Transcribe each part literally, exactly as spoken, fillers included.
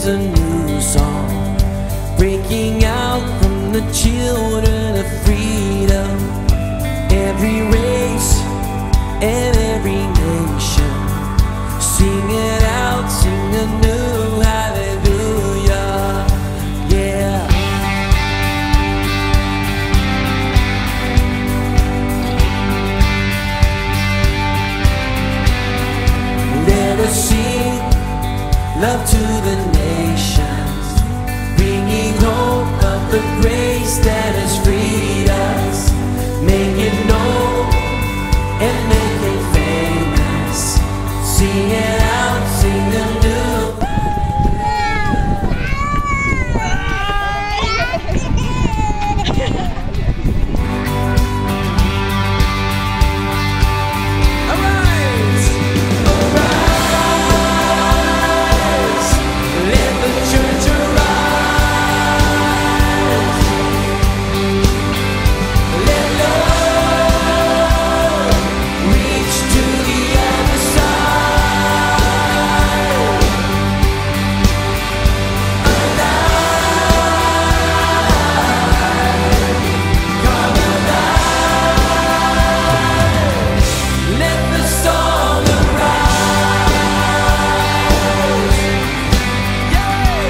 there's a new song breaking out from the children of freedom. Every race and every nation, sing it out, sing a new hallelujah, yeah. Let us sing love to the nations, bringing hope of the grace that has freed us. Make it known and make it famous. Sing it out, sing a new. Arise, arise, let the church arise. Let love reach to the other side. Alive, come alive. Let the song arise. Yeah.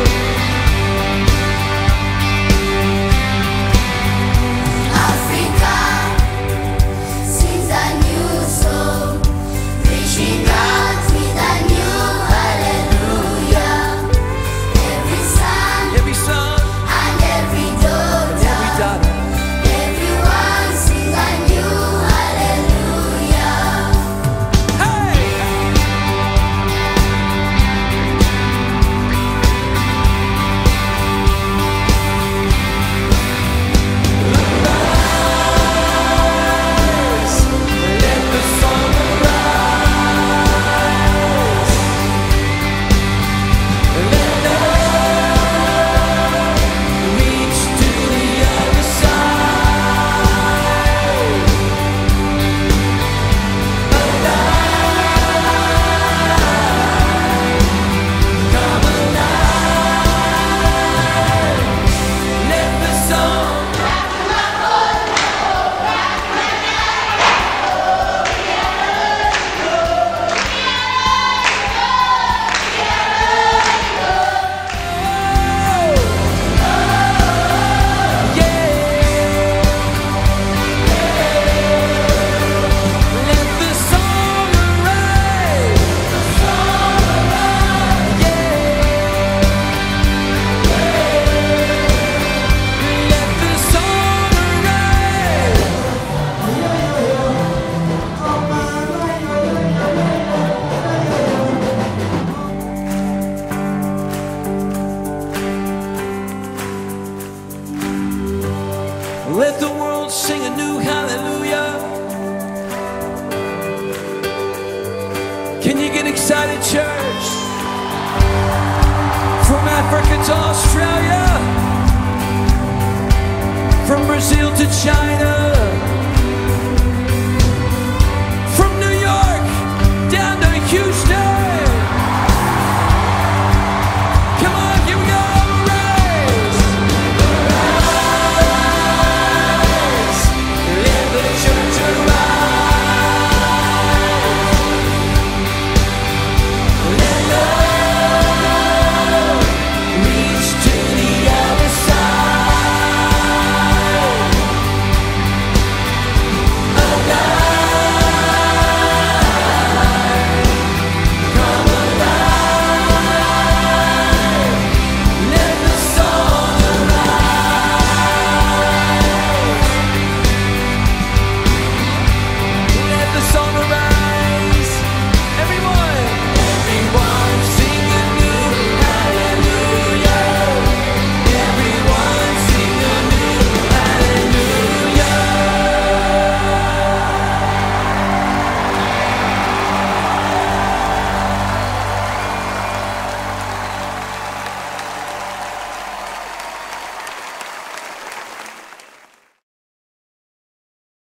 Africa sings a new song, reaching out with a new hallelujah. Every son Every son, and every daughter, every daughter, everyone sings a new hallelujah. hey! Arise, let the song arise. Let love reach to the other side. Alive, come alive. Let the song. Let the song arise. Let the song arise. Let the world sing a new hallelujah. Can you get excited, church? From Africa to Australia, from Brazil to China,